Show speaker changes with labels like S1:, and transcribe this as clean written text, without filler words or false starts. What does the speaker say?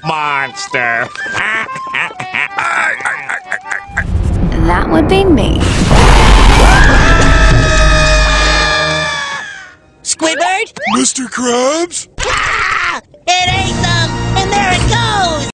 S1: monster.
S2: That would be me.
S3: Squidward?
S4: Mr. Krabs?
S3: Ah! It ate them! And there it goes!